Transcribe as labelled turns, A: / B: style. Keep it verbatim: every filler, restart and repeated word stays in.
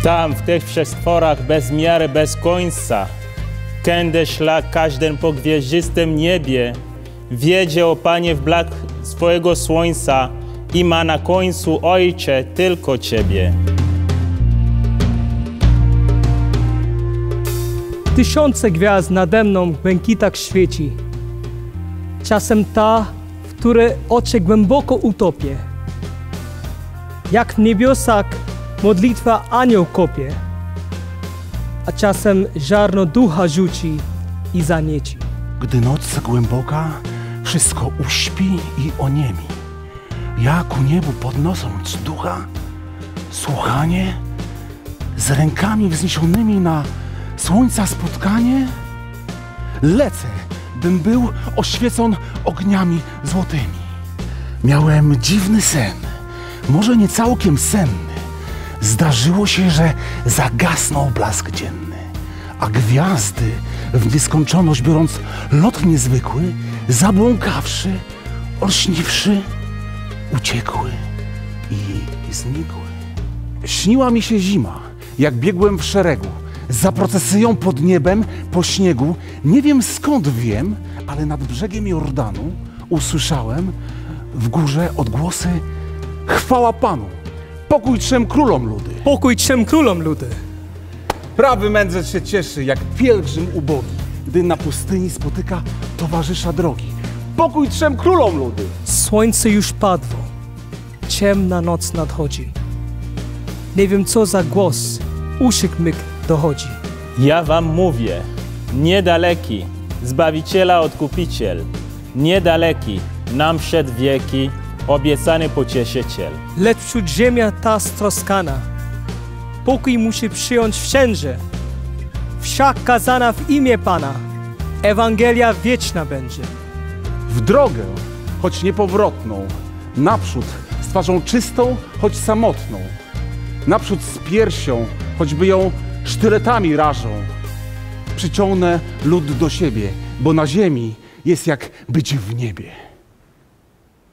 A: Tam, w tych przestworach bez miary, bez końca, kędy szlak każdym po gwieździstym niebie, wiedzie o Panie w blask swojego słońca i ma na końcu, Ojcze, tylko Ciebie.
B: Tysiące gwiazd nade mną w błękitach świeci. Czasem ta, w której oczy głęboko utopię. Jak w niebiosach modlitwa anioł kopie, a czasem ziarno ducha rzuci i zanieci.
C: Gdy noc głęboka wszystko uśpi i oniemi, ja ku niebu podnosząc ducha, słuchanie, z rękami wzniesionymi na słońca spotkanie, lecę, bym był oświecon ogniami złotymi. Miałem dziwny sen, może nie całkiem senny. Zdarzyło się, że zagasnął blask dzienny, a gwiazdy, w nieskończoność biorąc lot niezwykły, zabłąkawszy, olśniwszy, uciekły i znikły. Śniła mi się zima, jak biegłem w szeregu, za procesją pod niebem, po śniegu. Nie wiem skąd wiem, ale nad brzegiem Jordanu usłyszałem w górze odgłosy: chwała Panu, pokój trzem królom ludy.
B: Pokój trzem królom ludy.
C: Prawy mędrzec się cieszy, jak pielgrzym ubogi, gdy na pustyni spotyka towarzysza drogi. Pokój trzem królom ludy.
B: Słońce już padło, ciemna noc nadchodzi. Nie wiem, co za głos, uszyk myk dochodzi.
A: Ja wam mówię, niedaleki, Zbawiciela Odkupiciel, niedaleki, nam przed wieki, obiecany Pocieszyciel.
B: Lecz wśród ziemia ta stroskana, pokój musi przyjąć wszędzie. Wszak kazana w imię Pana, Ewangelia wieczna będzie.
C: W drogę, choć niepowrotną, naprzód z twarzą czystą, choć samotną, naprzód z piersią, choćby ją sztyletami rażą. Przyciągnę lud do siebie, bo na ziemi jest jak być w niebie.